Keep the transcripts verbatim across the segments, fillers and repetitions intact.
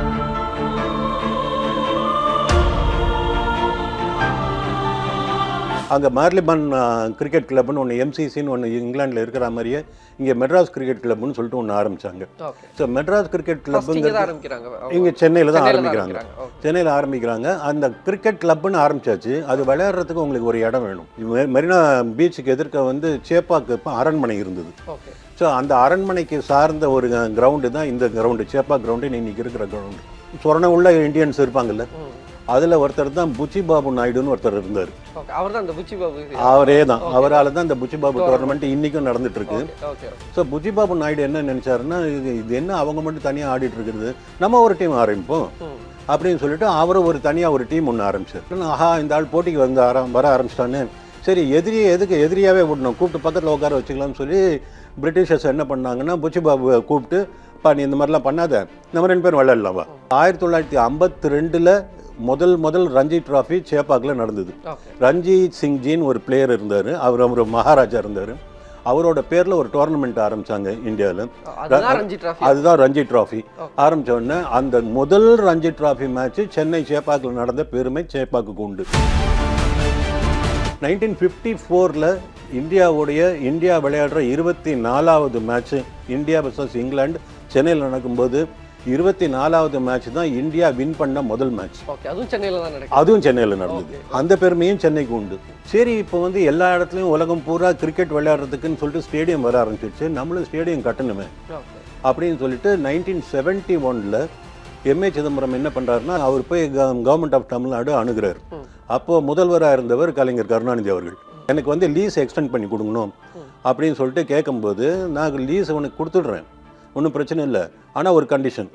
அங்கே மார்லிபன் கிரிக்கெட் கிளப்னு ஒன்று எம்சிசின்னு ஒன்று இங்கிலாண்டில் இருக்கிற மாதிரியே இங்கே மெட்ராஸ் கிரிக்கெட் கிளப்னு சொல்லிட்டு ஒன்று ஆரம்பித்தாங்க. ஸோ மெட்ராஸ் கிரிக்கெட் கிளப்புங்கிறது இங்கே சென்னையில் தான் ஆரம்பிக்கிறாங்க. சென்னையில் ஆரம்பிக்கிறாங்க. அந்த கிரிக்கெட் கிளப்னு ஆரம்பித்தாச்சு. அது விளையாடுறதுக்கு உங்களுக்கு ஒரு இடம் வேணும். மெரினா பீச்சுக்கு எதிர்க்க வந்து சேப்பாக்கு இப்போ அரண்மனை இருந்தது. ஸோ அந்த அரண்மனைக்கு சார்ந்த ஒரு கிரவுண்டு தான் இந்த கிரவுண்டு, சேப்பா கிரவுண்டு இன்னைக்கு இருக்கிற கிரவுண்டு. சொரண உள்ள இந்தியன்ஸ் இருப்பாங்கல்ல, அதில் ஒருத்தர் தான் புச்சிபாபு நாயுடுன்னு ஒருத்தர் இருந்தார். அவரே தான், அவரால் தான் இந்த புச்சிபாபு டோர்னமெண்ட் இன்றைக்கும் நடந்துட்டு இருக்கு. ஸோ புச்சிபாபு நாயுடு என்ன நினைச்சாருன்னா, இது இது என்ன அவங்க மட்டும் தனியாக ஆடிட்டு இருக்குது, நம்ம ஒரு டீம் ஆரம்பிப்போம் அப்படின்னு சொல்லிட்டு அவரும் ஒரு தனியாக ஒரு டீம் ஒன்று ஆரம்பிச்சார். ஆஹா, இந்த ஆள் போட்டிக்கு வந்து ஆரம் வர ஆரம்பிச்சிட்டான்னு, சரி எதிரியை எதுக்கு எதிரியாகவே விடணும், கூப்பிட்டு பக்கத்தில் உட்கார வச்சுக்கலாம்னு சொல்லி பிரிட்டிஷர்ஸ் என்ன பண்ணாங்கன்னா, புச்சிபாபுவை கூப்பிட்டு, பா நீ இந்த மாதிரிலாம் பண்ணாத, நம்ம ரெண்டு பேரும் விளையாடலாமா. ஆயிரத்தி தொள்ளாயிரத்தி ஐம்பத்தி ரெண்டில் முதல் முதல் ரஞ்சி டிராஃபி சேப்பாக்கில் நடந்தது. ரஞ்சித் சிங்ஜின்னு ஒரு பிளேயர் இருந்தார், அவர் ஒரு மகாராஜா இருந்தார். அவரோட பேரில் ஒரு டோர்னமெண்ட் ஆரம்பித்தாங்க இந்தியாவில். அதுதான் ரஞ்சி டிராஃபி. ஆரம்பித்த உடனே அந்த முதல் ரஞ்சி டிராஃபி மேட்ச்சு சென்னை சேப்பாக்கில் நடந்த பெருமை சேப்பாக்கு உண்டு. நைன்டீன் ஃபிஃப்டி ஃபோரில் இந்தியாவுடைய இந்தியா விளையாடுற இருபத்தி நாலாவது மேட்ச்சு இந்தியா வர்சஸ் இங்கிலாந்து சென்னையில் நடக்கும்போது இருபத்தி நாலாவது மேட்ச் தான் இந்தியா வின் பண்ண முதல் மேட்ச். அதுவும் சென்னையில் அதுவும் சென்னையில் நடந்தது. அந்த பெருமையும் சென்னைக்கு உண்டு. சரி, இப்போ வந்து எல்லா இடத்துலையும் உலகம் பூரா கிரிக்கெட் விளையாடுறதுக்குன்னு சொல்லிட்டு ஸ்டேடியம் வர ஆரம்பிச்சிருச்சு, நம்மளும் ஸ்டேடியம் கட்டணுமே அப்படின்னு சொல்லிட்டு நைன்டீன் செவன்டி ஒன்ல எம்ஏ சிதம்பரம் என்ன பண்ணுறாருன்னா, அவர் போய் கவர்மெண்ட் ஆஃப் தமிழ்நாடு அணுகிறார். அப்போது முதல்வராக இருந்தவர் கலைஞர் கருணாநிதி அவர்கள். எனக்கு வந்து லீஸ் எக்ஸ்டெண்ட் பண்ணி கொடுக்கணும் அப்படின்னு சொல்லிட்டு கேட்கும்போது, நான் லீஸ் உனக்கு கொடுத்துட்றேன், ஒன்றும் பிரச்சனை இல்லை, ஆனால் ஒரு கண்டிஷன்,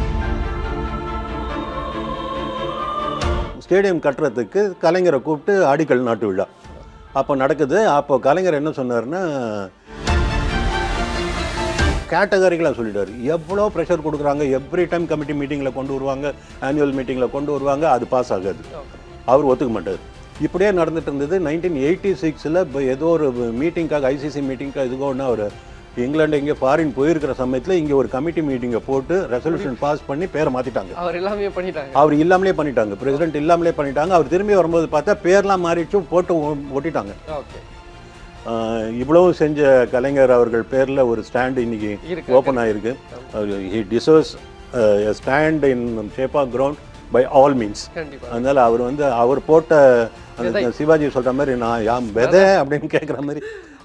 ஸ்டேடியம் கட்டுறதுக்கு கலைஞரை கூப்பிட்டு அடிக்கல் நாட்டு விழா அப்போ நடக்குது. அப்போ கலைஞர் என்ன சொன்னார்னா, கேட்டகரிகளாக சொல்லிட்டார், எவ்வளோ ப்ரெஷர் கொடுக்குறாங்க, எவ்ரி டைம் கமிட்டி மீட்டிங்கில் கொண்டு வருவாங்க, ஆனுவல் மீட்டிங்கில் கொண்டு வருவாங்க, அது பாஸ் ஆகாது, அவர் ஒத்துக்க மாட்டார். இப்படியே நடந்துட்டு இருந்தது. நைன்டீன் எயிட்டி சிக்ஸில் இப்போ ஏதோ ஒரு மீட்டிங்காக, ஐசிசி மீட்டிங்காக இதுக்கோ ஒன்று அவர் இங்கிலாந்து இங்கே ஃபாரின் போயிருக்கிற சமயத்தில் இங்கே ஒரு கமிட்டி மீட்டிங்கை போட்டு ரெசல்யூஷன் பாஸ் பண்ணி பேரை மாற்றிட்டாங்க. அவர் இல்லாமலே பண்ணிட்டாங்க அவர் இல்லாமலே பண்ணிட்டாங்க பிரசிடென்ட் இல்லாமலே பண்ணிட்டாங்க. அவர் திரும்பி வரும்போது பார்த்தா பேர்லாம் மாறிச்சு, போட்டு ஒட்டிட்டாங்க. இவ்வளவும் செஞ்ச கலைஞர் அவர்கள் பேரில் ஒரு ஸ்டாண்டு இன்னைக்கு ஓப்பன் ஆகிருக்கு. He deserves a stand in Chepauk ground by all means. அதனால் அவர் வந்து அவர் போட்ட அந்த சிவாஜி சொல்கிற மாதிரி, நான் யாம் வெதை அப்படின்னு கேட்குற மாதிரி.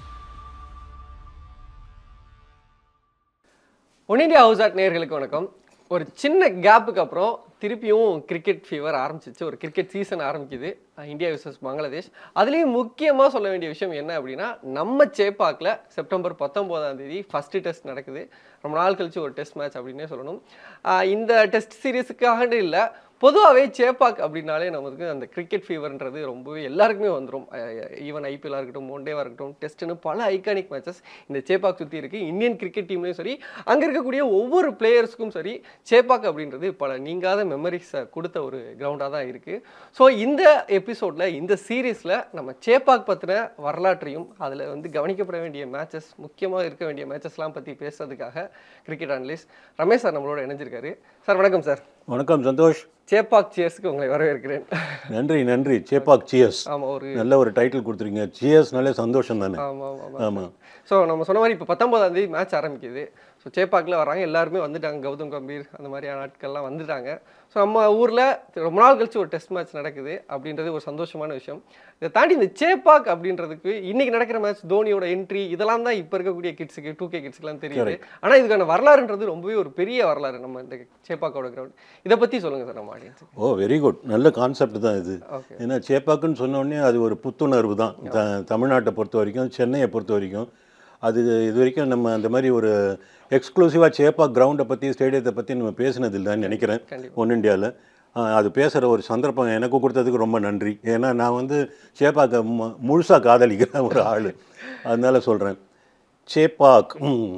ஒன் இண்டியா ஹவுஸ் ஆட் நேயர்களுக்கு வணக்கம். ஒரு சின்ன கேப்புக்கு அப்புறம் திருப்பியும் கிரிக்கெட் ஃபீவர் ஆரம்பிச்சிச்சு, ஒரு கிரிக்கெட் சீசன் ஆரம்பிக்குது இந்தியா விசஸ் பங்களாதேஷ். அதுலேயும் முக்கியமாக சொல்ல வேண்டிய விஷயம் என்ன அப்படின்னா, நம்ம சேப்பாக்கில் செப்டம்பர் பத்தொம்போதாம் தேதி ஃபஸ்ட்டு டெஸ்ட் நடக்குது. ரொம்ப நாள் கழிச்சு ஒரு டெஸ்ட் மேட்ச் அப்படின்னே சொல்லணும். இந்த டெஸ்ட் சீரீஸுக்காக இல்லை, பொதுவாகவே சேப்பாக் அப்படின்னாலே நமக்கு அந்த கிரிக்கெட் ஃபீவர்ன்றது ரொம்பவே எல்லாருக்குமே வந்துடும். ஈவன் ஐபிஎல்லாக இருக்கட்டும், ஒன்டேவாக இருக்கட்டும், டெஸ்ட்டுன்னு பல ஐகானிக் மேட்சஸ் இந்த சேப்பாக் சுற்றி இருக்குது. இந்தியன் கிரிக்கெட் டீம்லேயும் சரி, அங்கே இருக்கக்கூடிய ஒவ்வொரு பிளேயர்ஸுக்கும் சரி, சேப்பாக் அப்படின்றது பல நீங்காத மெமரிஸை கொடுத்த ஒரு கிரவுண்டாக தான் இருக்குது. ஸோ இந்த எபிசோடில், இந்த சீரீஸில் நம்ம சேப்பாக் பற்றின வரலாற்றையும் அதில் வந்து கவனிக்கப்பட வேண்டிய மேட்சஸ், முக்கியமாக இருக்க வேண்டிய மேட்சஸ்லாம் பற்றி பேசுறதுக்காக கிரிக்கெட் அனலிஸ்ட் ரமேஷ் சார் நம்மளோட இணைஞ்சிருக்காரு. சார் வணக்கம். சார் வணக்கம். சந்தோஷ். சேப்பாக் சியர்ஸ்க்கு உங்களை வரவேற்கிறேன். நன்றி நன்றி. சேப்பாக் சியர்ஸ், ஆமாம், ஒரு நல்ல ஒரு டைட்டில் கொடுத்துருங்க. சியர்ஸ்னாலே சந்தோஷம் தானே. ஆமாம் ஆமாம் ஆமாம். ஸோ நம்ம சொன்ன மாதிரி இப்போ பத்தொம்போதாம் தேதி மேட்ச் ஆரம்பிக்குது. ஸோ சேப்பாக்கில் வராங்க, எல்லாருமே வந்துட்டாங்க, கௌதம் கம்பீர் அந்த மாதிரியான ஆட்கள்லாம் வந்துட்டாங்க. ஸோ நம்ம ஊரில் ரொம்ப நாள் கழிச்சு ஒரு டெஸ்ட் மேட்ச் நடக்குது அப்படின்றது ஒரு சந்தோஷமான விஷயம். இதை தாண்டி இந்த சேப்பாக் அப்படின்றதுக்கு இன்னைக்கு நடக்கிற மேட்ச், தோனியோட என்ட்ரி, இதெல்லாம் தான் இப்போ இருக்கக்கூடிய கிட்ஸுக்கு, டூ கே கிட்ஸுக்குலாம் தெரியுது. ஆனால் இதுக்கான வரலாறுன்றது ரொம்பவே ஒரு பெரிய வரலாறு நம்ம இந்த சேப்பாக்கோட கிரவுண்ட். இதை பற்றி சொல்லுங்கள் சார் நம்ம ஆடியன்ஸ். Oh, very good. நல்ல கான்செப்ட் தான் இது. ஏன்னா சேப்பாக்குன்னு சொன்னோடனே அது ஒரு புத்துணர்வு தான். த தமிழ்நாட்டை பொறுத்த வரைக்கும், சென்னையை பொறுத்த வரைக்கும் அது இது வரைக்கும் நம்ம அந்த மாதிரி ஒரு எக்ஸ்க்ளூசிவாக சேப்பாக் கிரவுண்டை பற்றி, ஸ்டேடியத்தை பற்றி நம்ம பேசினது இல்லைன்னு நினைக்கிறேன் ஒன் இண்டியாவில். அது பேசுகிற ஒரு சந்தர்ப்பம் எனக்கு கொடுத்ததுக்கு ரொம்ப நன்றி. ஏன்னா நான் வந்து சேப்பாக்கை மு முழுசாக காதலிக்கிறேன் ஒரு ஆள், அதனால சொல்கிறேன். சேப்பாக்,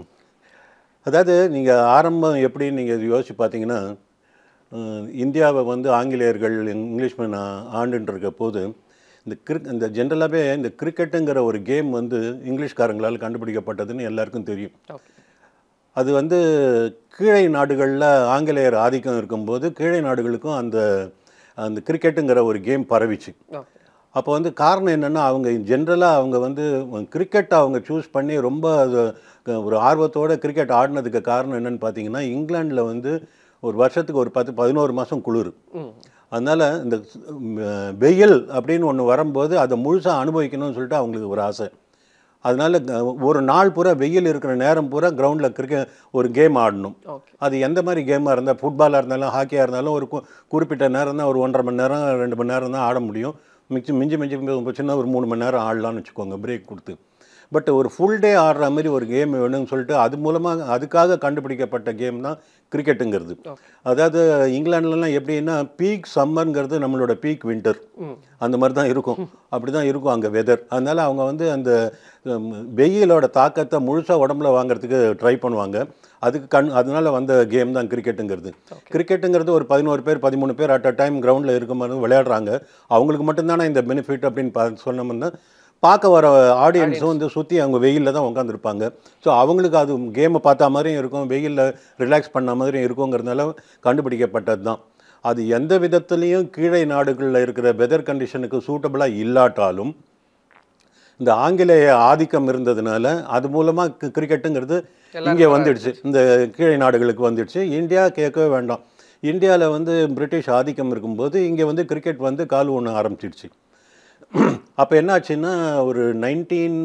அதாவது நீங்கள் ஆரம்பம் எப்படி நீங்கள் யோசிச்சு பார்த்தீங்கன்னா, இந்தியாவை வந்து ஆங்கிலேயர்கள், இங்கிலீஷ்மேன் ஆண்டுன்னு இருக்க போது இந்த கிரிக் இந்த ஜென்ரலாகவே இந்த கிரிக்கெட்டுங்கிற ஒரு கேம் வந்து இங்கிலீஷ்காரங்களால் கண்டுபிடிக்கப்பட்டதுன்னு எல்லாருக்கும் தெரியும். அது வந்து கீழை நாடுகளில் ஆங்கிலேயர் ஆதிக்கம் இருக்கும்போது கீழை நாடுகளுக்கும் அந்த அந்த கிரிக்கெட்டுங்கிற ஒரு கேம் பரவிச்சு. அப்போ வந்து காரணம் என்னென்னா, அவங்க ஜென்ரலாக அவங்க வந்து கிரிக்கெட்டை அவங்க சூஸ் பண்ணி ரொம்ப அது ஒரு ஆர்வத்தோடு கிரிக்கெட் ஆடினதுக்கு காரணம் என்னென்னு பார்த்தீங்கன்னா, இங்கிலாண்டில் வந்து ஒரு வருஷத்துக்கு ஒரு பத்து பதினோரு மாதம் குளிர். அதனால் இந்த வெயில் அப்படின்னு ஒன்று வரும்போது அதை முழுசாக அனுபவிக்கணும்னு சொல்லிட்டு அவங்களுக்கு ஒரு ஆசை. அதனால் ஒரு நாள் பூரா வெயில் இருக்கிற நேரம் பூரா கிரவுண்டில் கிரிக்கெட் ஒரு கேம் ஆடணும். அது எந்த மாதிரி கேமாக இருந்தால், ஃபுட்பாலாக இருந்தாலும் ஹாக்கியாக இருந்தாலும் ஒரு குறிப்பிட்ட நேரம் தான், ஒரு ஒன்றரை மணி நேரம் ரெண்டு மணி நேரம் தான் ஆட முடியும். மிஞ்சி மிஞ்சி மிஞ்சி போச்சுன்னா ஒரு மூணு மணி நேரம் ஆடலாம்னு வச்சுக்கோங்க, பிரேக் கொடுத்து. பட் ஒரு ஃபுல் டே ஆடுற மாதிரி ஒரு கேம் வேணும்னு சொல்லிட்டு அது மூலமாக அதுக்காக கண்டுபிடிக்கப்பட்ட கேம் தான் கிரிக்கெட்டுங்கிறது. அதாவது இங்கிலாந்துலலாம் எப்படின்னா பீக் சம்மருங்கிறது நம்மளோட பீக் வின்டர் அந்த மாதிரி தான் இருக்கும். அப்படி தான் இருக்கும் அங்கே வெதர். அதனால் அவங்க வந்து அந்த வெயிலோட தாக்கத்தை முழுசாக உடம்புல வாங்கிறதுக்கு ட்ரை பண்ணுவாங்க. அதுக்கு கண் அதனால் வந்த கேம் தான் கிரிக்கெட்டுங்கிறது. கிரிக்கெட்டுங்கிறது ஒரு பதினோரு பேர் பதிமூணு பேர் அட் அ டைம் கிரவுண்டில் இருக்க மாதிரி விளையாடுறாங்க. அவங்களுக்கு மட்டும்தானே இந்த பெனிஃபிட் அப்படின்னு பா சொன்னோம்னா பார்க்க வர ஆடியன்ஸும் வந்து சுற்றி அவங்க வெயிலில் தான் உட்காந்துருப்பாங்க. ஸோ அவங்களுக்கு அது கேமை பார்த்தா மாதிரியும் இருக்கும், வெயிலில் ரிலாக்ஸ் பண்ண மாதிரியும் இருக்குங்கிறதுனால கண்டுபிடிக்கப்பட்டது தான். அது எந்த விதத்துலேயும் கீழே நாடுகளில் இருக்கிற வெதர் கண்டிஷனுக்கு சூட்டபுளாக இல்லாட்டாலும் இந்த ஆங்கிலேய ஆதிக்கம் இருந்ததுனால அது மூலமாக கிரிக்கெட்டுங்கிறது இங்கே வந்துடுச்சு, இந்த கீழே நாடுகளுக்கு வந்துடுச்சு. இந்தியா கேட்கவே வேண்டாம். இந்தியாவில் வந்து பிரிட்டிஷ் ஆதிக்கம் இருக்கும்போது இங்கே வந்து கிரிக்கெட் வந்து கால் ஒன்று ஆரம்பிச்சிடுச்சு. அப்போ என்ன ஆச்சுன்னா ஒரு நைன்டீன்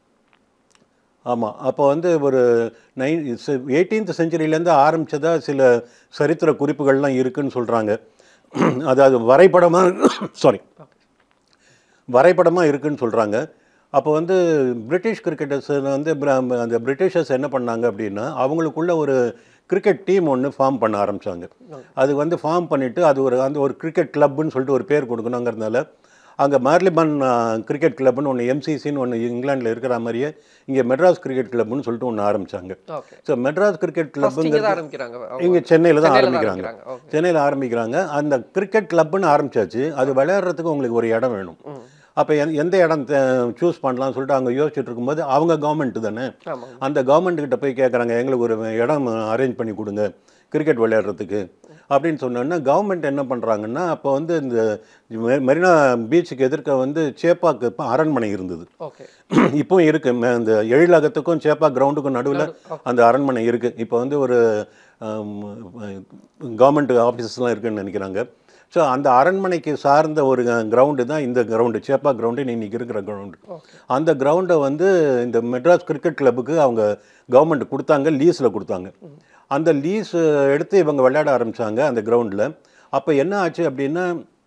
ஆமாம் அப்போ வந்து ஒரு நைன் எயிட்டீன்த் செஞ்சுரியிலேருந்து ஆரம்பித்ததாக சில சரித்திர குறிப்புகள்லாம் இருக்குதுன்னு சொல்கிறாங்க. அதாவது வரைபடமாக சாரி வரைபடமாக இருக்குதுன்னு சொல்கிறாங்க. அப்போ வந்து பிரிட்டிஷ் கிரிக்கெட்டர்ஸ் வந்து அந்த பிரிட்டிஷர்ஸ் என்ன பண்ணாங்க அப்படின்னா, அவங்களுக்குள்ள ஒரு கிரிக்கெட் டீம் ஒன்று ஃபார்ம் பண்ண ஆரம்பித்தாங்க. அது வந்து ஃபார்ம் பண்ணிவிட்டு அது ஒரு அந்த ஒரு கிரிக்கெட் கிளப்புன்னு சொல்லிட்டு ஒரு பேர் கொடுக்கணுங்கிறதுனால அங்கே மார்லிபன் கிரிக்கெட் கிளப்னு ஒன்று எம்சிசின்னு ஒன்று இங்கிலாண்டில் இருக்கிற மாதிரியே இங்கே மெட்ராஸ் கிரிக்கெட் கிளப்னு சொல்லிட்டு ஒன்று ஆரம்பித்தாங்க. ஸோ மெட்ராஸ் கிரிக்கெட் கிளப்புங்கிறது இங்கே சென்னையில் தான் ஆரம்பிக்கிறாங்க. சென்னையில் ஆரம்பிக்கிறாங்க. அந்த கிரிக்கெட் கிளப்புன்னு ஆரம்பித்தாச்சு. அது விளையாடுறதுக்கு உங்களுக்கு ஒரு இடம் வேணும். அப்போ எந் எந்த இடம் சூஸ் பண்ணலாம்னு சொல்லிட்டு அவங்க யோசிச்சுட்டு இருக்கும்போது அவங்க கவர்மெண்ட்டு தானே, அந்த கவர்மெண்ட்டுக்கிட்ட போய் கேட்குறாங்க, எங்களுக்கு ஒரு இடம் அரேஞ்ச் பண்ணி கொடுங்க கிரிக்கெட் விளையாடுறதுக்கு அப்படின்னு சொன்னோன்னா கவர்மெண்ட் என்ன பண்ணுறாங்கன்னா, அப்போ வந்து இந்த மெரினா பீச்சுக்கு எதிர்க்க வந்து சேப்பாக்கு இப்போ அரண்மனை இருந்தது. இப்போவும் இருக்குது. இந்த எழிலகத்துக்கும் சேப்பா கிரவுண்டுக்கும் நடுவில் அந்த அரண்மனை இருக்குது. இப்போ வந்து ஒரு கவர்மெண்ட் ஆஃபீஸஸ்லாம் இருக்குதுன்னு நினைக்கிறாங்க. ஸோ அந்த அரண்மனைக்கு சார்ந்த ஒரு கிரவுண்டு தான் இந்த கிரவுண்டு, சேப்பா கிரவுண்டு இன்றைக்கி இருக்கிற கிரவுண்டு. அந்த கிரவுண்டை வந்து இந்த மெட்ராஸ் கிரிக்கெட் கிளப்புக்கு அவங்க கவர்மெண்ட் கொடுத்தாங்க, லீஸில் கொடுத்தாங்க. அந்த லீஸ் எடுத்து இவங்க விளையாட ஆரம்பித்தாங்க அந்த கிரவுண்டில். அப்போ என்ன ஆச்சு அப்படின்னா,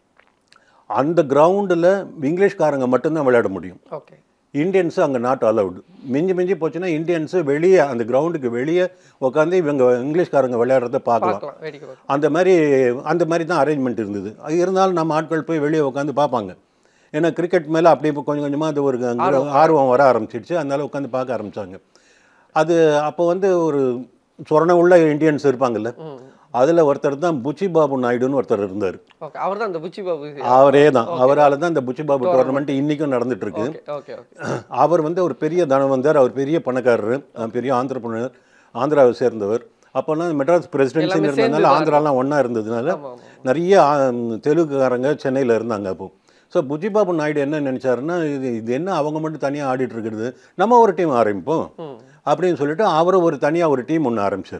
அந்த கிரவுண்டில் இங்கிலீஷ்காரங்க மட்டும்தான் விளையாட முடியும். இந்தியன்ஸு அங்கே நாட் அலவுடு. மிஞ்சி மிஞ்சி போச்சுன்னா இந்தியன்ஸு வெளியே அந்த கிரவுண்டுக்கு வெளியே உட்காந்து இவங்க இங்கிலீஷ்காரங்க விளையாடுறத பார்க்கலாம். அந்த மாதிரி அந்த மாதிரி தான் அரேஞ்ச்மெண்ட் இருந்தது. இருந்தாலும் நம்ம ஆட்கள் போய் வெளியே உட்காந்து பார்ப்பாங்க. ஏன்னா கிரிக்கெட் மேலே அப்படி இப்போ கொஞ்சம் கொஞ்சமாக அது ஒரு ஆர்வம் வர ஆரம்பிச்சிடுச்சு. அதனால உட்காந்து பார்க்க ஆரம்பித்தாங்க. அது அப்போ வந்து ஒரு சொரண உள்ள இந்தியன்ஸ் இருப்பாங்கல்ல, அதில் ஒருத்தர் தான் புச்சி பாபு நாயுடுன்னு ஒருத்தர் இருந்தார். அவர் தான் அந்த புச்சி பாபு, அவரே தான். அவரால் தான் இந்த புச்சி பாபு டோர்னமெண்ட் இன்றைக்கும் நடந்துட்டு இருக்கு. அவர் வந்து ஒரு பெரிய தனவந்தர், அவர் பெரிய பணக்காரர், பெரிய ஆந்திரப்பனர், ஆந்திராவை சேர்ந்தவர். அப்போல்லாம் மெட்ராஸ் பிரசிடென்சின்னு இருந்ததுனால ஆந்திராலாம் ஒன்றா இருந்ததுனால நிறைய தெலுங்குக்காரங்க சென்னையில் இருந்தாங்க. அப்போ ஸோ புஜிபாபு நாயுடு என்ன நினச்சாருன்னா, இது இது என்ன அவங்க மட்டும் தனியாக ஆடிட்டு இருக்கிறது, நம்ம ஒரு டீம் ஆரம்பிப்போம் அப்படின்னு சொல்லிட்டு அவரும் ஒரு தனியாக ஒரு டீம் ஒன்று ஆரம்பித்தார்.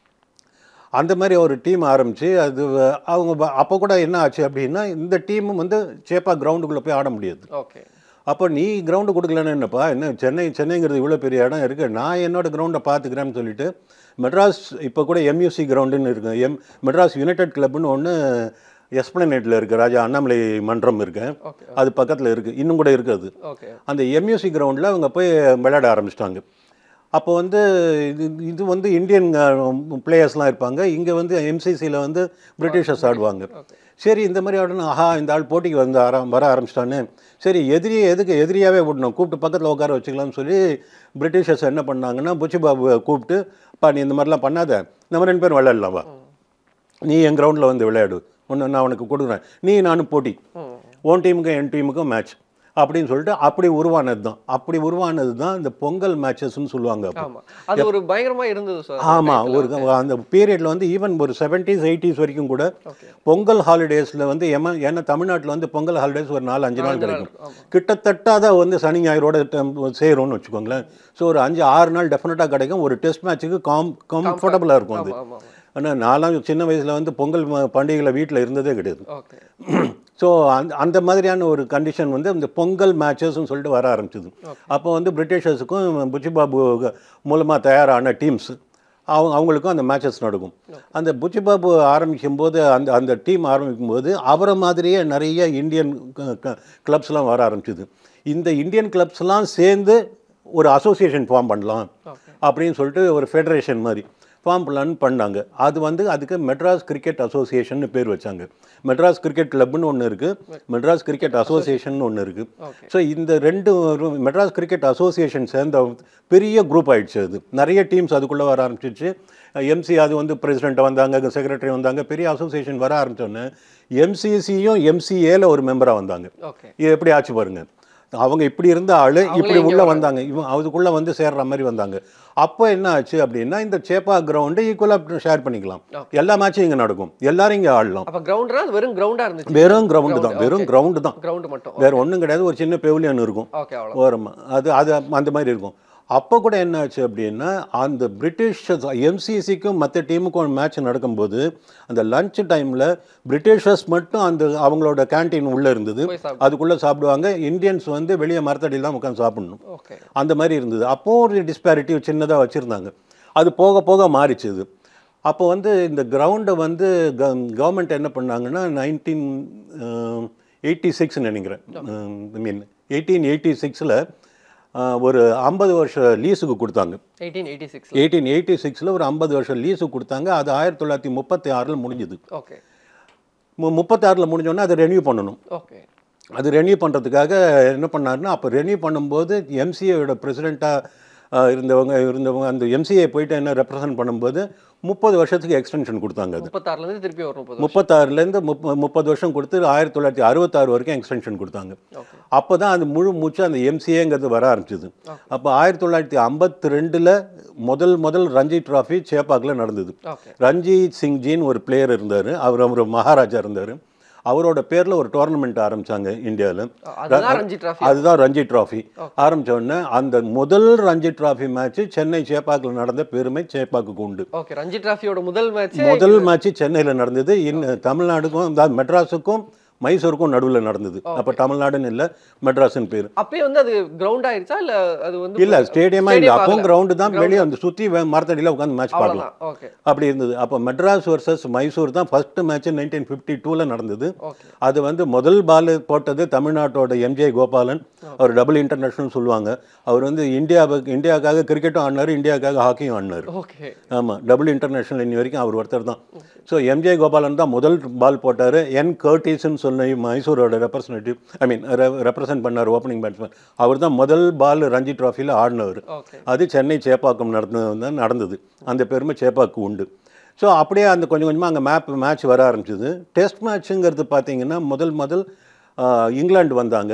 அந்த மாதிரி ஒரு டீம் ஆரம்பித்து அது அவங்க அப்போ கூட என்ன ஆச்சு அப்படின்னா, இந்த டீமும் வந்து சேப்பா கிரவுண்டுக்குள்ளே போய் ஆட முடியாது. ஓகே. அப்போ நீ கிரவுண்டு கொடுக்கலன்னு என்னப்பா, என்ன சென்னை சென்னைங்கிறது இவ்வளோ பெரிய இடம் இருக்குது, நான் என்னோடய கிரவுண்டை பார்த்துக்கிறேன்னு சொல்லிட்டு மெட்ராஸ் இப்போ கூட எம்யூசி கிரவுண்டுன்னு இருக்குது, எம் மெட்ராஸ் யுனைடெட் கிளப்னு ஒன்று எஸ்பிளனேட்டில் இருக்குது, ராஜா அண்ணாமலை மன்றம் இருக்கு, அது பக்கத்தில் இருக்குது, இன்னும் கூட இருக்குது. அந்த எம்யூசி கிரவுண்டில் அவங்க போய் விளையாட ஆரம்பிச்சிட்டாங்க. அப்போ வந்து இது இது வந்து இந்தியன் பிளேயர்ஸ்லாம் இருப்பாங்க, இங்கே வந்து எம்சிசியில் வந்து பிரிட்டிஷர்ஸ் ஆடுவாங்க. சரி இந்த மாதிரி ஆடணும், ஆஹா இந்த ஆள் போட்டிக்கு வந்து ஆர வர ஆரம்பிச்சிட்டான்னு, சரி எதிரியை எதுக்கு எதிரியாகவே விடணும், கூப்பிட்டு பக்கத்தில் உட்கார வச்சுக்கலாம்னு சொல்லி பிரிட்டிஷர்ஸ் என்ன பண்ணாங்கன்னா, புச்சிபாபுவை கூப்பிட்டு, அப்பா நீ இந்த மாதிரிலாம் பண்ணாத, நம்ம ரெண்டு பேரும் விளையாடலாம்வா, நீ என் கிரவுண்டில் வந்து விளையாடு, ஒன்று நான் உனக்கு கொடுக்குறேன், நீ நானும் போட்டி, உன் டீமுக்கும் என் டீமுக்கும் மேட்ச் அப்படின்னு சொல்லிட்டு அப்படி உருவானது தான் அப்படி உருவானது தான் இந்த பொங்கல் மேட்சஸ்ன்னு சொல்லுவாங்க. அது ஒரு பயங்கரமா இருந்தது சார். ஆமாம், ஒரு அந்த பீரியடில் வந்து ஈவன் ஒரு செவன்டீஸ் எயிட்டிஸ் வரைக்கும் கூட பொங்கல் ஹாலிடேஸில் வந்து ஏமா ஏன்னா தமிழ்நாட்டில் வந்து பொங்கல் ஹாலிடேஸ் ஒரு நாலு அஞ்சு நாள் கிடைக்கும். கிட்டத்தட்ட அதை வந்து சனி ஞாயிறோட சேரும்னு வச்சுக்கோங்களேன். ஸோ ஒரு அஞ்சு ஆறு நாள் டெஃபினட்டாக கிடைக்கும். ஒரு டெஸ்ட் மேட்ச்சுக்கு காம் கம்ஃபர்டபுளாக இருக்கும் அது. ஆனால் நான்லாம் சின்ன வயசில் வந்து பொங்கல் பண்டிகையில் வீட்டில் இருந்ததே கிடையாது. ஸோ அந்த அந்த மாதிரியான ஒரு கண்டிஷன் வந்து இந்த பொங்கல் மேட்சஸ்ன்னு சொல்லிட்டு வர ஆரம்பிச்சிது. அப்போ வந்து பிரிட்டிஷர்ஸுக்கும் புச்சிபாபு மூலமாக தயாரான டீம்ஸ் அவங்க அவங்களுக்கும் அந்த மேட்சஸ் நடக்கும். அந்த புச்சிபாபு ஆரம்பிக்கும் போது அந்த அந்த டீம் ஆரம்பிக்கும் போது அவரை மாதிரியே நிறைய இந்தியன் கிளப்ஸ்லாம் வர ஆரம்பிச்சிது. இந்த இந்தியன் கிளப்ஸ்லாம் சேர்ந்து ஒரு அசோசியேஷன் ஃபார்ம் பண்ணலாம் அப்படின்னு சொல்லிட்டு ஒரு ஃபெடரேஷன் மாதிரி ஃபார்ம் பண்ணலான்னு பண்ணாங்க. அது வந்து அதுக்கு மெட்ராஸ் கிரிக்கெட் அசோசியேஷன் பேர் வச்சாங்க. மெட்ராஸ் கிரிக்கெட் கிளப்னு ஒன்று இருக்குது, மெட்ராஸ் கிரிக்கெட் அசோசியேஷன் ஒன்று இருக்குது. ஸோ இந்த ரெண்டு மெட்ராஸ் கிரிக்கெட் அசோசியேஷன் சேர்ந்த பெரிய குரூப் ஆகிடுச்சு. அது நிறைய டீம்ஸ் அதுக்குள்ளே வர ஆரம்பிச்சிச்சு. எம்சி அது வந்து பிரசிடென்ட் வந்தாங்க, செக்ரட்டரி வந்தாங்க, பெரிய அசோசியேஷன் வர ஆரம்பித்தோன்னே எம்சிசியும் எம்சிஏல ஒரு மெம்பராக வந்தாங்க. இது எப்படி ஆச்சு பாருங்க. அவங்க இப்படி இருந்த ஆள் இப்படி உள்ளே வந்தாங்க, இவன் அதுக்குள்ளே வந்து சேர்ற மாதிரி வந்தாங்க. அப்போ என்ன ஆச்சு அப்படின்னா இந்த சேப்பா கிரவுண்டு ஈக்குவலாக ஷேர் பண்ணிக்கலாம். எல்லா மேட்சும் இங்கே நடக்கும், எல்லாரும் இங்கே ஆடலாம். வெறும் கிரவுண்டா இருந்துச்சு, வெறும் கிரவுண்டு தான், வெறும் கிரவுண்டு தான், கிரவுண்டு மட்டும், வேற ஒன்றும் கிடையாது. ஒரு சின்ன பெவிலியன் இருக்கும் ஓரமா, அது அது அந்த மாதிரி இருக்கும். அப்போ கூட என்ன ஆச்சு அப்படின்னா அந்த பிரிட்டிஷர்ஸ் எம்சிசிக்கும் மற்ற டீமுக்கும் மேட்ச் நடக்கும்போது அந்த லஞ்ச் டைமில் பிரிட்டிஷர்ஸ் மட்டும் அந்த அவங்களோட கேன்டீன் உள்ளே இருந்தது, அதுக்குள்ளே சாப்பிடுவாங்க. இந்தியன்ஸ் வந்து வெளியே மரத்தடியில் தான் உட்காந்து சாப்பிடணும். அந்த மாதிரி இருந்தது. அப்போது ஒரு டிஸ்பேரிட்டி சின்னதாக வச்சுருந்தாங்க. அது போக போக மாறிச்சுது. அப்போ வந்து இந்த கிரவுண்டை வந்து க கவர்மெண்ட் என்ன பண்ணாங்கன்னா நைன்டீன் எயிட்டி சிக்ஸ் நினைக்கிறேன், ஐ மீன் எயிட்டீன் எயிட்டி சிக்ஸில் ஒரு ஐம்பது வருஷம் லீஸுக்கு கொடுத்தாங்க. எயிட்டீன் எயிட்டி சிக்ஸில் ஒரு ஐம்பது வருஷம் லீஸுக்கு கொடுத்தாங்க. அது ஆயிரத்தி தொள்ளாயிரத்தி முப்பத்தி ஆறில் முடிஞ்சுது. முப்பத்தாறில் முடிஞ்சோடனே அதை ரெனியூ பண்ணணும். அது ரெனியூ பண்ணுறதுக்காக என்ன பண்ணாருன்னா அப்போ ரெனியூ பண்ணும்போது எம்சிஏயோட பிரசிடெண்ட்டாக இருந்தவங்க இருந்தவங்க அந்த எம்சிஏ போயிட்டு என்ன ரெப்ரசன்ட் பண்ணும்போது முப்பது வருஷத்துக்கு எக்ஸ்டென்ஷன் கொடுத்தாங்க. அது முப்பத்தாறுலேருந்து திருப்பி வரும், முப்பத்தாறுலேருந்து முப்ப முப்பது வருஷம் கொடுத்து ஆயிரத்தி தொள்ளாயிரத்தி அறுபத்தாறு வரைக்கும் எக்ஸ்டென்ஷன் கொடுத்தாங்க. அப்போ தான் அது முழு மூச்சு அந்த எம்சிஏங்கிறது வர ஆரம்பிச்சிது. அப்போ ஆயிரத்தி தொள்ளாயிரத்தி ஐம்பத்தி ரெண்டில் முதல் முதல் ரஞ்சி ட்ராஃபி சேப்பாக்கில் நடந்தது. ரஞ்சித் சிங்ஜின்னு ஒரு பிளேயர் இருந்தார், அவர் அவர் மகாராஜா இருந்தார். அவரோட பேரில் ஒரு டோர்னமெண்ட் ஆரம்பித்தாங்க இந்தியாவில். அதுதான் ரஞ்சி ட்ராஃபி. ஆரம்பித்த உடனே அந்த முதல் ரஞ்சி ட்ராஃபி மேட்ச் சென்னை சேப்பாக்கில் நடந்த பெருமை சேப்பாக்கு உண்டு. ரஞ்சி ட்ராஃபியோட முதல் மேட்ச் முதல் மேட்ச் சென்னையில் நடந்தது. இன் தமிழ்நாடுக்கும் மெட்ராஸுக்கும் மைசூருக்கும் நடுவில் நடந்தது. அப்போ தமிழ்நாடுன்னு இல்லை, மெட்ராஸ்ன்னு பேர். அப்பயே வந்து அது கிரவுண்ட் ஆயிடுச்சா இல்லை அது வந்து இல்லை ஸ்டேடியமா இல்லை, அப்பவும் கிரவுண்டு தான். வெளியே வந்து சுற்றி மரத்தடியில் உட்காந்து மேட்ச் பார்க்கலாம், அப்படி இருந்தது. அப்போ மெட்ராஸ் வர்சஸ் மைசூர் தான் ஃபர்ஸ்ட் மேட்ச் நைன்டீன் ஃபிஃப்டி டூவில் நடந்தது. அது வந்து முதல் பால் போட்டது தமிழ்நாட்டோட எம்ஜே கோபாலன். அவர் டபுள் இன்டர்நேஷனல் சொல்லுவாங்க. அவர் வந்து இந்தியாவுக்கு இந்தியாவுக்காக கிரிக்கெட்டும் ஆடினார், இந்தியாவுக்காக ஹாக்கியும் ஆடினார். ஆமாம், டபுள் இன்டர்நேஷனல் இன்னி வரைக்கும் அவர் ஒருத்தர் தான். ஸோ எம்ஜே கோபாலன் தான் முதல் பால் போட்டார். என் கர்டிஸ்ன்னு சொன்ன மைசூரோட ரெப்ரசன்டேட்டிவ், ஐ மீன் ரெப்ரசன்ட் பண்ணார் ஓப்பனிங் பேட்ஸ்மேன். அவர் தான் முதல் பால் ரஞ்சி ட்ராஃபியில் ஆடினவர். அது சென்னை சேப்பாக்கம் நடந்து நடந்தது. அந்த பெருமை சேப்பாக்கு உண்டு. ஸோ அப்படியே அந்த கொஞ்சம் கொஞ்சமாக அங்கே மேப் மேட்ச் வர ஆரம்பிச்சிது. டெஸ்ட் மேட்ச்சுங்கிறது பார்த்தீங்கன்னா முதல் முதல் இங்கிலாந்து வந்தாங்க.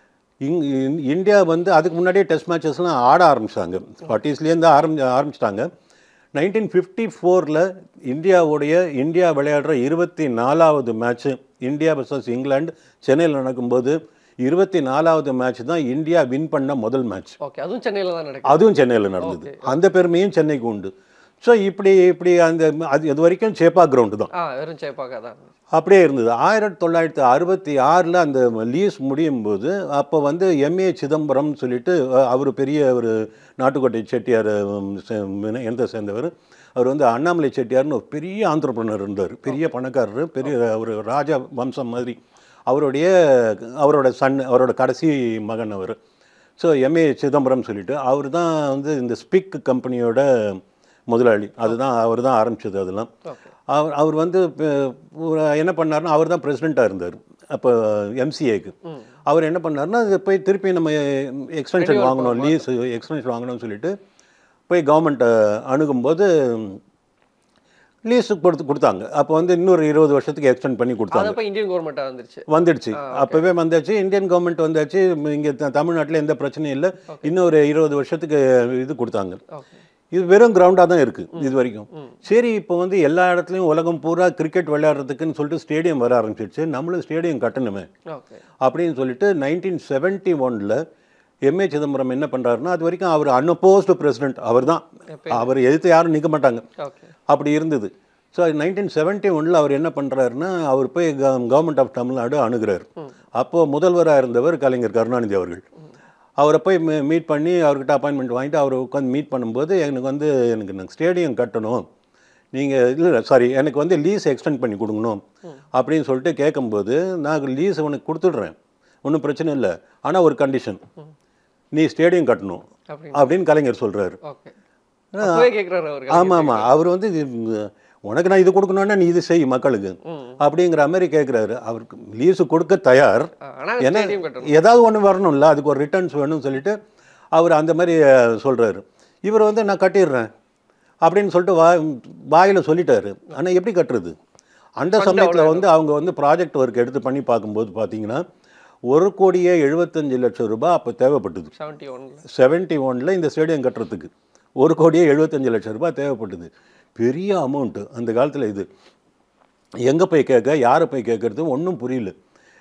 இங் இந்தியா வந்து அதுக்கு முன்னாடியே டெஸ்ட் மேட்சஸ்லாம் ஆட ஆரம்பித்தாங்க. ஃபார்ட்டிஸ்லேருந்து ஆரம்பி ஆரம்பிச்சிட்டாங்க. நைன்டீன் ஃபிஃப்டி ஃபோரில் இந்தியாவுடைய இந்தியா விளையாடுற இருபத்தி நாலாவது மேட்ச்சு இந்தியா வர்சஸ் இங்கிலாந்து சென்னையில் நடக்கும்போது இருபத்தி நாலாவது மேட்ச் தான் இந்தியா வின் பண்ண முதல் மேட்ச். அதுவும் சென்னையில் தான் நடக்குது. அதுவும் சென்னையில் நடந்தது. அந்த பெருமையும் சென்னைக்கு உண்டு. ஸோ இப்படி இப்படி அந்த அது இது வரைக்கும் சேப்பா கிரவுண்டு தான், வெறும் சேப்பாக தான் அப்படியே இருந்தது. ஆயிரத்தி தொள்ளாயிரத்தி அறுபத்தி ஆறில் அந்த லீஸ் முடியும் போது அப்போ வந்து எம்ஏ சிதம்பரம் சொல்லிட்டு அவர் பெரிய ஒரு நாட்டுக்கோட்டை செட்டியார் எந்த சேர்ந்தவர். அவர் வந்து அண்ணாமலை செட்டியார்னு ஒரு பெரிய ஆந்திரப்ரனர் இருந்தார், பெரிய பணக்காரர், பெரிய ஒரு ராஜா வம்சம் மாதிரி. அவருடைய அவரோட சன், அவரோட கடைசி மகன் அவர். ஸோ எம்ஏ சிதம்பரம் சொல்லிட்டு அவர் தான் வந்து இந்த ஸ்பிக் கம்பெனியோட முதலாளி. அதுதான் அவர் தான் ஆரம்பித்தது. அதெல்லாம் அவர் அவர் வந்து என்ன பண்ணார்னா அவர் தான் பிரசிடெண்ட்டாக இருந்தார் அப்போ எம்சிஏக்கு. அவர் என்ன பண்ணார்னா அது போய் திருப்பி நம்ம எக்ஸ்டென்ஷன் வாங்கணும், லீஸ் எக்ஸ்டென்ஷன் வாங்கணும்னு சொல்லிட்டு போய் கவர்மெண்ட்டை அணுகும்போது லீஸுக்கு கொடுத்து கொடுத்தாங்க. அப்போ வந்து இன்னொரு இருபது வருஷத்துக்கு எக்ஸ்டெண்ட் பண்ணி கொடுத்தாங்க. அப்போ இந்தியன் கவர்மெண்ட் வந்துருச்சு வந்துடுச்சு அப்போவே வந்தாச்சு. இந்தியன் கவர்மெண்ட் வந்தாச்சு. இங்கே தமிழ்நாட்டில் எந்த பிரச்சனையும் இல்லை. இன்னொரு இருபது வருஷத்துக்கு இது கொடுத்தாங்க. இது வெறும் கிரவுண்டாக தான் இருக்குது இது வரைக்கும். சரி, இப்போ வந்து எல்லா இடத்துலையும் உலகம் பூரா கிரிக்கெட் விளையாடுறதுக்குன்னு சொல்லிட்டு ஸ்டேடியம் வர ஆரம்பிச்சிடுச்சு. நம்மளும் ஸ்டேடியம் கட்டணுமே அப்படின்னு சொல்லிட்டு நைன்டீன் செவன்ட்டி ஒனில் எம்ஏ சிதம்பரம் என்ன பண்ணுறாருன்னா, அது வரைக்கும் அவர் அன்அப்போஸ்டு பிரசிடென்ட். அவர் தான், அவர் எதிர்த்து யாரும் நிற்க மாட்டாங்க, அப்படி இருந்தது. ஸோ நைன்டீன் செவன்ட்டி ஒனில் அவர் என்ன பண்ணுறாருன்னா, அவர் போய் கவர்மெண்ட் ஆஃப் தமிழ்நாடு அணுகிறார். அப்போது முதல்வராக இருந்தவர் கலைஞர் கருணாநிதி அவர்கள். அவரை போய் மீட் பண்ணி அவர்கிட்ட அப்பாயின்மெண்ட் வாங்கிட்டு அவரை உட்காந்து மீட் பண்ணும்போது, எனக்கு வந்து எனக்கு நாங்கள் ஸ்டேடியம் கட்டணும், நீங்கள் இல்லை சாரி எனக்கு வந்து லீஸ் எக்ஸ்டெண்ட் பண்ணி கொடுக்கணும் அப்படின்னு சொல்லிட்டு கேட்கும்போது, நான் லீஸ் உனக்கு கொடுத்துட்றேன், ஒன்றும் பிரச்சனை இல்லை, ஆனால் ஒரு கண்டிஷன், நீ ஸ்டேடியம் கட்டணும் அப்படின்னு கலைஞர் சொல்கிறாரு. ஆமாம் ஆமாம் அவர் வந்து உனக்கு நான் இது கொடுக்கணுன்னா நீ இது செய் மக்களுக்கு அப்படிங்கிற மாதிரி கேட்குறாரு. அவருக்கு லீஸு கொடுக்க தயார், ஏன்னா ஏதாவது ஒன்று வரணும்ல, அதுக்கு ஒரு ரிட்டர்ன்ஸ் வேணும்னு சொல்லிட்டு அவர் அந்த மாதிரி சொல்கிறாரு. இவர் வந்து நான் கட்டிடுறேன் அப்படின்னு சொல்லிட்டு வா வாயில் சொல்லிட்டாரு. ஆனால் எப்படி கட்டுறது? அந்த சமயத்தில் வந்து அவங்க வந்து ப்ராஜெக்ட் ஒர்க் எடுத்து பண்ணி பார்க்கும்போது பார்த்தீங்கன்னா ஒரு கோடியே எழுபத்தஞ்சு லட்சம் ரூபாய் அப்போ தேவைப்பட்டது. செவன்ட்டி ஒனில் இந்த ஸ்டேடியம் கட்டுறதுக்கு ஒரு கோடியே எழுபத்தஞ்சு லட்சம் ரூபாய் தேவைப்பட்டது. பெரிய அமௌண்ட்டு அந்த காலத்தில். இது எங்கே போய் கேட்க, யாரை போய் கேட்குறது ஒன்றும் புரியல.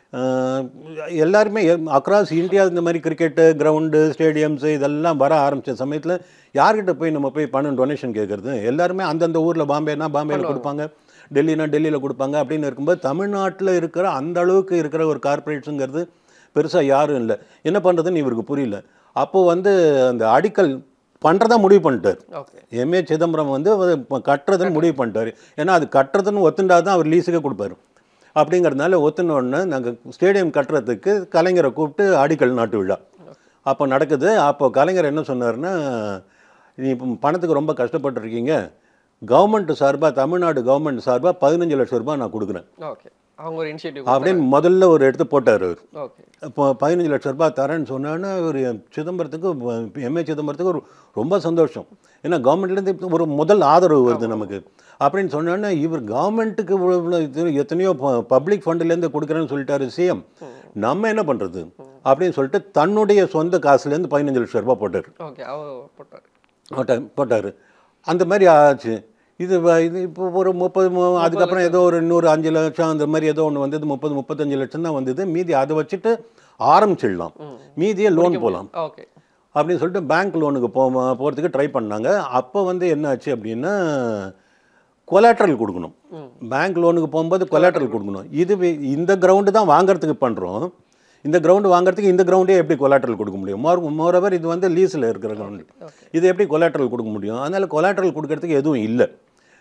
எல்லாருமே அக்ராஸ் இந்தியா இந்த மாதிரி கிரிக்கெட்டு கிரவுண்டு ஸ்டேடியம்ஸு இதெல்லாம் வர ஆரம்பித்த சமயத்தில் யார்கிட்ட போய் நம்ம போய் பணம் டொனேஷன் கேட்குறது? எல்லாருமே அந்தந்த ஊரில் பாம்பேனா பாம்பேயில் கொடுப்பாங்க, டெல்லினா டெல்லியில் கொடுப்பாங்க. அப்படின்னு இருக்கும்போது தமிழ்நாட்டில் இருக்கிற அந்த அளவுக்கு இருக்கிற ஒரு கார்பரேட்ஸுங்கிறது பெருசாக யாரும் இல்லை. என்ன பண்ணுறதுன்னு இவருக்கு புரியல. அப்போது வந்து அந்த அடிக்கல் பண்ணுறதா முடிவு பண்ணிட்டார். எம்ஏ சிதம்பரம் வந்து கட்டுறதுன்னு முடிவு பண்ணிட்டார். ஏன்னா அது கட்டுறதுன்னு ஒத்துண்டா தான் அவர் லீஸுக்கே கொடுப்பாரு. அப்படிங்கிறதுனால ஒத்துனோடனே நாங்கள் ஸ்டேடியம் கட்டுறதுக்கு கலைஞரை கூப்பிட்டு அடிக்கல் நாட்டு விழா அப்போ நடக்குது. அப்போ கலைஞர் என்ன சொன்னார்னா, நீ இப்போ பணத்துக்கு ரொம்ப கஷ்டப்பட்டுருக்கீங்க, கவர்மெண்ட் சார்பாக தமிழ்நாடு கவர்மெண்ட் சார்பாக பதினஞ்சு லட்சம் ரூபாய் நான் கொடுக்குறேன் அப்படின்னு முதல்ல ஒரு எடுத்து போட்டார் அவர். இப்போ பதினஞ்சு லட்சம் ரூபாய் தரேன்னு சொன்னான்னு ஒரு சிதம்பரத்துக்கு எம்ஏ சிதம்பரத்துக்கு ஒரு ரொம்ப சந்தோஷம். ஏன்னா கவர்மெண்ட்லேருந்து ஒரு முதல் ஆதரவு வருது நமக்கு அப்படின்னு சொன்னோன்னா, இவர் கவர்மெண்ட்டுக்கு எத்தனையோ பப்ளிக் ஃபண்டுலேருந்து கொடுக்குறேன்னு சொல்லிட்டாரு சிஎம், நம்ம என்ன பண்ணுறது அப்படின்னு சொல்லிட்டு தன்னுடைய சொந்த காசுலேருந்து பதினஞ்சு லட்சம் ரூபாய் போட்டார் போட்டார் போட்டார் அந்த மாதிரி ஆச்சு. இது இது இப்போ ஒரு முப்பது அதுக்கப்புறம் ஏதோ ஒரு இன்னொரு அஞ்சு லட்சம் அந்த மாதிரி ஏதோ ஒன்று வந்தது. முப்பது முப்பத்தஞ்சு லட்சம் தான் வந்தது. மீதி அதை வச்சுட்டு ஆரம்பிச்சிடலாம், மீதியே லோன் போகலாம் அப்படின்னு சொல்லிட்டு பேங்க் லோனுக்கு போ போகிறதுக்கு ட்ரை பண்ணாங்க. அப்போ வந்து என்ன ஆச்சு அப்படின்னா, கொலாட்ரல் கொடுக்கணும். பேங்க் லோனுக்கு போகும்போது கொலாட்ரல் கொடுக்கணும். இது இந்த கிரவுண்டு தான் வாங்கிறதுக்கு பண்ணுறோம், இந்த கிரவுண்டு வாங்குறதுக்கு இந்த கிரவுண்டே எப்படி கொலாட்ரல் கொடுக்க முடியும்? மோர் மோரோவர் இது வந்து லீஸில் இருக்கிற கிரவுண்டு, இது எப்படி கொலாட்ரல் கொடுக்க முடியும்? அதனால் கொலாட்ரல் கொடுக்கறதுக்கு எதுவும் இல்லை.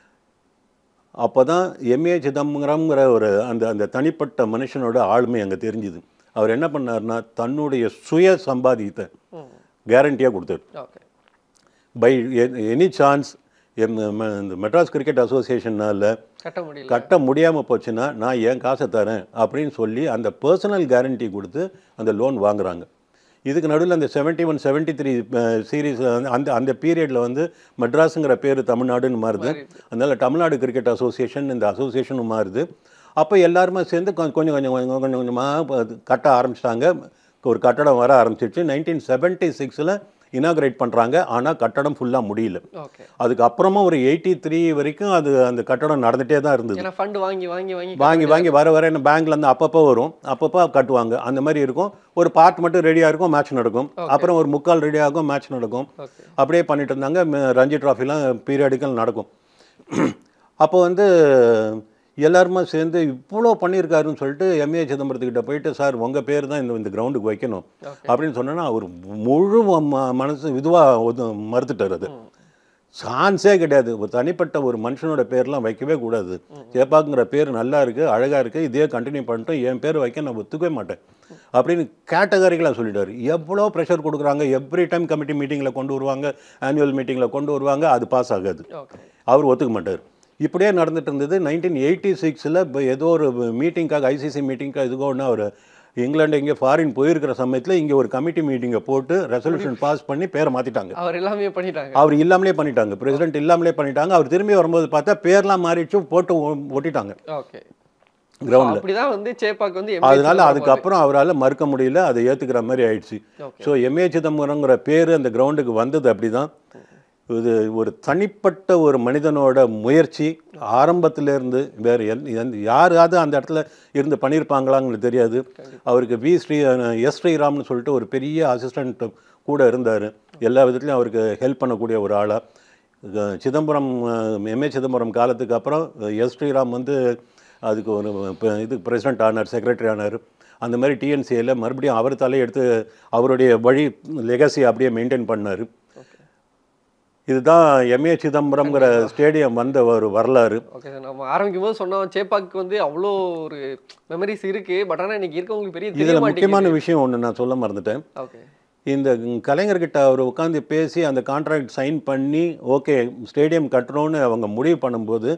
அப்போ தான் எம்ஏ சிதம்பரம்ங்கிற ஒரு அந்த அந்த தனிப்பட்ட மனுஷனோட ஆளுமை அங்கே தெரிஞ்சுது. அவர் என்ன பண்ணார்னா, தன்னுடைய சுய சம்பாதியத்தை கேரண்டியாக கொடுத்தார். பை எனி சான்ஸ் இந்த மெட்ராஸ் கிரிக்கெட் அசோசியேஷனால் கட்ட முடியாமல் போச்சுன்னா நான் என் காசை தரேன் அப்படின்னு சொல்லி அந்த பர்சனல் கேரண்டி கொடுத்து அந்த லோன் வாங்குறாங்க. இதுக்கு நடுவில் அந்த seventy one seventy three series அந்த அந்த பீரியடில் வந்து மெட்ராஸுங்கிற பேர் தமிழ்நாடுன்னு மாறுது. அதனால் தமிழ்நாடு கிரிக்கெட் அசோசியேஷன் இந்த அசோசியேஷனும் மாறுது. அப்போ எல்லாருமே சேர்ந்து கொஞ்சம் கொஞ்சம் கொஞ்சம் கொஞ்சம் கொஞ்சமாக கட்ட ஆரம்பிச்சிட்டாங்க. ஒரு கட்டடம் வர ஆரம்பிச்சிச்சு. நைன்டீன் செவன்ட்டி சிக்ஸில் இனாகிரேட் பண்ணுறாங்க. ஆனால் கட்டடம் ஃபுல்லாக முடியல. அதுக்கப்புறமா ஒரு எயிட்டி த்ரீ வரைக்கும் அது அந்த கட்டடம் நடந்துகிட்டே தான் இருந்தது. வாங்கி வாங்கி வாங்கி வாங்கி வர வர என்ன பேங்க்லேருந்து அப்பப்போ வரும், அப்பப்போ கட்டுவாங்க. அந்த மாதிரி இருக்கும். ஒரு பார்ட் மட்டும் ரெடியாக இருக்கும், மேட்ச் நடக்கும். அப்புறம் ஒரு முக்கால் ரெடியாகும், மேட்ச் நடக்கும். அப்படியே பண்ணிட்டு இருந்தாங்க. ரஞ்சி ட்ராஃபிலாம் பீரியாடிக்கல் நடக்கும். அப்போ வந்து எல்லாருமே சேர்ந்து இவ்வளோ பண்ணியிருக்காருன்னு சொல்லிட்டு எம்ஏ சிதம்பரத்துக்கிட்ட போயிட்டு, சார் உங்கள் பேர் தான் இந்த இந்த கிரவுண்டுக்கு வைக்கணும் அப்படின்னு சொன்னோன்னா அவர் முழு மனசு இதுவாக மறுத்துட்டார். அது சான்ஸே கிடையாது. ஒரு தனிப்பட்ட ஒரு மனுஷனோட பேர்லாம் வைக்கவே கூடாது. சேப்பாக்குங்கிற பேர் நல்லா இருக்குது, அழகாக இருக்குது, இதே கண்டினியூ பண்ணிட்டோம், என் பேர் வைக்க நான் ஒத்துக்கவே மாட்டேன் அப்படின்னு கேட்டகரிகளாக சொல்லிட்டாரு. எவ்வளோ ப்ரெஷர் கொடுக்குறாங்க. எவ்ரி டைம் கமிட்டி மீட்டிங்கில் கொண்டு வருவாங்க, ஆனுவல் மீட்டிங்கில் கொண்டு வருவாங்க, அது பாஸ் ஆகாது. அவர் ஒத்துக்க மாட்டார். இப்படியே நடந்துட்டு இருந்தது. நைன்டீன் எயிட்டி சிக்ஸில் இப்போ ஏதோ ஒரு மீட்டிங்காக ஐசிசி மீட்டிங்காக இதுக்கோ ஒன்று அவர் இங்கிலாந்து இங்கே ஃபாரின் போயிருக்கிற சமயத்தில் இங்கே ஒரு கமிட்டி மீட்டிங்கை போட்டு ரெசல்யூஷன் பாஸ் பண்ணி பேரை மாற்றிட்டாங்க. அவர் எல்லாமே பண்ணிட்டாங்க. அவர் இல்லாமலே பண்ணிட்டாங்க, பிரசிடென்ட் இல்லாமலே பண்ணிட்டாங்க. அவர் திரும்பி வரும்போது பார்த்தா பேர்லாம் மாறிடுச்சு, போட்டு ஒட்டிட்டாங்க ஓகே கிரவுண்டில். அப்படிதான் வந்து சேப்பாக் வந்து அதனால அதுக்கப்புறம் அவரால் மறுக்க முடியல, அதை ஏற்றுக்கிற மாதிரி ஆயிடுச்சு. ஸோ எம்ஏ சிதம்பரங்கிற பேர் அந்த கிரவுண்டுக்கு வந்தது அப்படி தான். இது ஒரு தனிப்பட்ட ஒரு மனிதனோட முயற்சி. ஆரம்பத்திலேருந்து வேறு எந் யாராவது அந்த இடத்துல இருந்து பண்ணியிருப்பாங்களான்னு தெரியாது. அவருக்கு வி ஸ்ரீ எஸ் ஸ்ரீராம்னு சொல்லிட்டு ஒரு பெரிய அசிஸ்டண்ட் கூட இருந்தார். எல்லா விதத்துலையும் அவருக்கு ஹெல்ப் பண்ணக்கூடிய ஒரு ஆளாக. சிதம்பரம் எம்ஏ சிதம்பரம் காலத்துக்கு அப்புறம் எஸ் ஸ்ரீராம் வந்து அதுக்கு ஒரு இது பிரசிடென்ட் ஆனார், செக்ரட்டரி ஆனார். அந்த மாதிரி டிஎன்சிஏல மறுபடியும் அவர் தலையை எடுத்து அவருடைய வழி லெகசி அப்படியே மெயின்டைன் பண்ணார். இதுதான் எம்ஏ சிதம்பரம்ங்கிற ஸ்டேடியம் வந்த ஒரு வரலாறு. ஓகே சார், நம்ம ஆரம்பிக்கும் போது சொன்னோம் சேப்பாக்கு வந்து அவ்வளோ ஒரு மெமரிஸ் இருக்குது. பட் ஆனால் இன்னைக்கு இருக்கவங்களுக்கு பெரிய இதில் முக்கியமான விஷயம் ஒன்று நான் சொல்ல மறந்துட்டேன். ஓகே இந்த கலைஞர்கிட்ட அவர் உட்காந்து பேசி அந்த கான்ட்ராக்ட் சைன் பண்ணி ஓகே ஸ்டேடியம் கட்டணும்னு அவங்க முடிவு பண்ணும்போது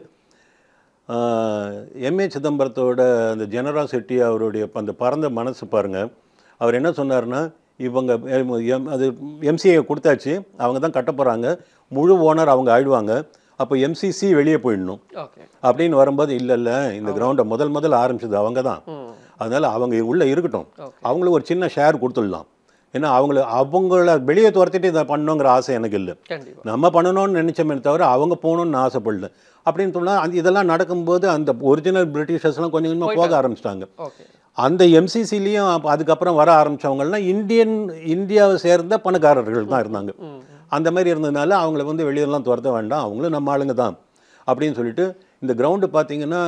எம்ஏ சிதம்பரத்தோட அந்த ஜெனராசிட்டி, அவருடைய அந்த பரந்த மனசு பாருங்கள். அவர் என்ன சொன்னார்னா, இவங்க அது எம்சிஏ கொடுத்தாச்சு, அவங்க தான் கட்ட போகிறாங்க, முழு ஓனர் அவங்க ஆயிடுவாங்க, அப்போ எம்சிசி வெளியே போயிடணும் அப்படின்னு வரும்போது, இல்லை இல்லை இந்த கிரவுண்டை முதல் முதல் ஆரம்பிச்சது அவங்க தான், அதனால் அவங்க உள்ளே இருக்கட்டும், அவங்களுக்கு ஒரு சின்ன ஷேர் கொடுத்துடலாம். ஏன்னா அவங்கள அவங்கள வெளியே துரத்திட்டு இதை பண்ணணுங்கிற ஆசை எனக்கு இல்லை. நம்ம பண்ணணும்னு நினச்சோமே தவிர அவங்க போகணுன்னு ஆசைப்படல அப்படின்னு சொன்னால் அந்த இதெல்லாம் நடக்கும்போது அந்த ஒரிஜினல் பிரிட்டிஷர்ஸ்லாம் கொஞ்சம் கொஞ்சமாக போக ஆரம்பிச்சிட்டாங்க. அந்த எம்சிசிலையும் அதுக்கப்புறம் வர ஆரம்பித்தவங்கலாம் இந்தியன் இந்தியாவை சேர்ந்த பணக்காரர்கள் தான் இருந்தாங்க. அந்த மாதிரி இருந்ததுனால அவங்கள வந்து வெளியெல்லாம் துரத்த வேண்டாம், அவங்களும் நம்ம ஆளுங்க தான் அப்படின்னு சொல்லிட்டு இந்த கிரவுண்டு பார்த்தீங்கன்னா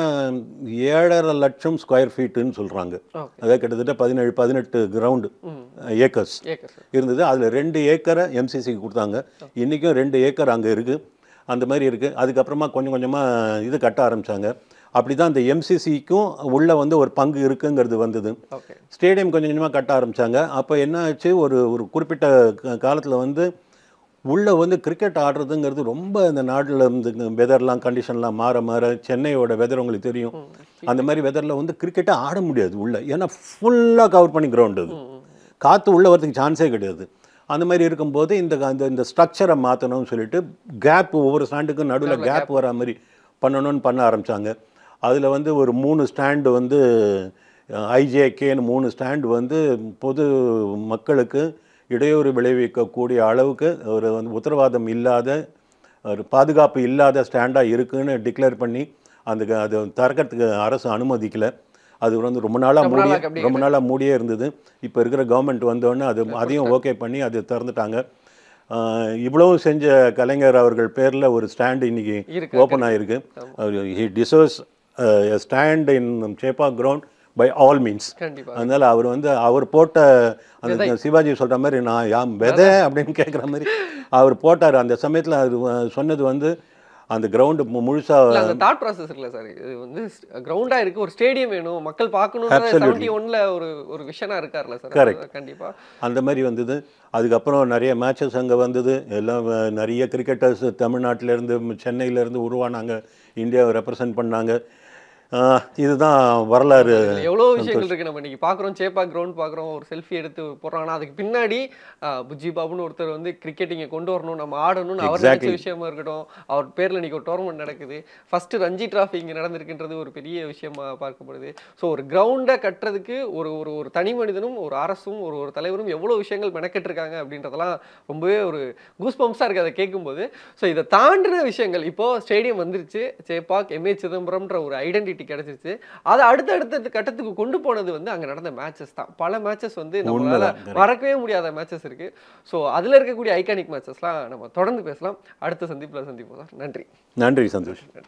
ஏழரை லட்சம் ஸ்கொயர் ஃபீட்டுன்னு சொல்கிறாங்க. அதாவது கிட்டத்தட்ட பதினேழு பதினெட்டு கிரவுண்டு ஏக்கர்ஸ் இருந்தது. அதில் ரெண்டு ஏக்கரை எம்சிசிக்கு கொடுத்தாங்க. இன்றைக்கும் ரெண்டு ஏக்கர் அங்கே இருக்குது. அந்த மாதிரி இருக்குது. அதுக்கப்புறமா கொஞ்சம் கொஞ்சமாக இது கட்ட ஆரம்பித்தாங்க. அப்படி தான் இந்த எம்சிசிக்கும் உள்ளே வந்து ஒரு பங்கு இருக்குங்கிறது வந்தது. ஸ்டேடியம் கொஞ்சம் கொஞ்சமாக கட்ட ஆரம்பித்தாங்க. அப்போ என்ன ஆச்சு, ஒரு ஒரு குறிப்பிட்ட காலத்தில் வந்து உள்ளே வந்து கிரிக்கெட் ஆடுறதுங்கிறது ரொம்ப இந்த நாட்டில் இருந்து வெதர்லாம் கண்டிஷன்லாம் மாற மாற, சென்னையோட வெதர் உங்களுக்கு தெரியும், அந்த மாதிரி வெதரில் வந்து கிரிக்கெட்டை ஆட முடியாது உள்ளே. ஏன்னா ஃபுல்லாக கவர் பண்ணி கிரவுண்டு, அது காற்று உள்ளே வரதுக்கு சான்ஸே கிடையாது. அந்த மாதிரி இருக்கும்போது இந்த அந்த இந்த ஸ்ட்ரக்சரை மாற்றணும்னு சொல்லிட்டு கேப், ஒவ்வொரு ஸ்டாண்டுக்கும் நடுவில் கேப் வர மாதிரி பண்ணணும்னு பண்ண ஆரம்பித்தாங்க. அதில் வந்து ஒரு மூணு ஸ்டாண்டு வந்து ஐஜேகேன்னு மூணு ஸ்டாண்டு வந்து பொது மக்களுக்கு இடையூறு விளைவிக்கக்கூடிய அளவுக்கு ஒரு வந்து உத்தரவாதம் இல்லாத, ஒரு பாதுகாப்பு இல்லாத ஸ்டாண்டாக இருக்குதுன்னு டிக்ளேர் பண்ணி அந்த அது திறக்கிறதுக்கு அரசு அனுமதிக்கலை. அது வந்து ரொம்ப நாளாக மூடியே ரொம்ப நாளாக மூடியே இருந்தது. இப்போ இருக்கிற கவர்மெண்ட் வந்தோடனே அது அதையும் ஓகே பண்ணி அது திறந்துட்டாங்க. இவ்வளவும் செஞ்ச கலைஞர் அவர்கள் பேரில் ஒரு ஸ்டாண்டு இன்னைக்கு ஓப்பன் ஆகிருக்கு. He deserves a stand in Chepauk ground by all means. அதனால் அவர் வந்து அவர் போட்ட அந்த சிவாஜி சொல்கிற மாதிரி நான் யாம் வெதை அப்படின்னு கேட்குற மாதிரி அவர் போட்டார். அந்த சமயத்தில் அது சொன்னது வந்து அந்த கிரவுண்டு முழுசாக அந்த தாட் ப்ராசஸ் இருக்குல்ல சார், இது வந்து கிரவுண்டாக இருக்குது, ஒரு ஸ்டேடியம் வேணும், மக்கள் பார்க்கணும், செவன்டி ஒன்ல ஒரு ஒரு விஷனாக இருக்கார்ல சார். கரெக்ட், கண்டிப்பாக அந்த மாதிரி வந்தது. அதுக்கப்புறம் நிறைய மேட்சஸ் அங்கே வந்தது. எல்லாம் நிறைய கிரிக்கெட்டர்ஸ் தமிழ்நாட்டிலேருந்து சென்னையிலேருந்து உருவானாங்க, இந்தியாவை ரெப்ரசன்ட் பண்ணாங்க. இதுதான் வரலாறு. எவ்வளோ விஷயங்கள் இருக்குது. நம்ம இன்னைக்கு பார்க்குறோம், சேப்பாக் கிரவுண்ட் பார்க்குறோம், ஒரு செல்ஃபி எடுத்து போடுறாங்கன்னா அதுக்கு பின்னாடி புஜ்ஜி பாபுன்னு ஒருத்தர் வந்து கிரிக்கெட் இங்கே கொண்டு வரணும், நம்ம ஆடணும்னு அவர் நினைச்ச விஷயமா இருக்கட்டும். அவர் பேரில் இன்னைக்கு ஒரு டோர்னமெண்ட் நடக்குது, ஃபர்ஸ்ட் ரஞ்சி டிராஃபி இங்கே நடந்திருக்குன்றது ஒரு பெரிய விஷயமா பார்க்கப்படுது. ஸோ ஒரு கிரவுண்டை கட்டுறதுக்கு ஒரு ஒரு ஒரு தனி மனிதனும் ஒரு அரசும் ஒரு ஒரு தலைவரும் எவ்வளோ விஷயங்கள் மெனக்கெட்டிருக்காங்க அப்படின்றதெல்லாம் ரொம்பவே ஒரு கூஸ் பம்ப்ஸாக இருக்குது அதை கேட்கும்போது. ஸோ இதை தாண்டின விஷயங்கள் இப்போது ஸ்டேடியம் வந்துருச்சு, சேப்பாக் எம்ஏ சிதம்பரம்ன்ற ஒரு ஐடென்டிட்டி கிடைச்சிருச்சு. அதை அடுத்தடுத்த கட்டத்துக்கு கொண்டு போனது வந்து அங்கே நடந்த மேட்சஸ் தான். பல மேட்சஸ் வந்து நம்மளால மறக்கவே முடியாத மேட்சஸ் இருக்கு. ஸோ அதில் இருக்கக்கூடிய ஐகானிக் மேட்சஸ்லாம் நம்ம தொடர்ந்து பேசலாம். அடுத்த சந்திப்பில் சந்திப்போம் சார். நன்றி. நன்றி சந்தோஷ்.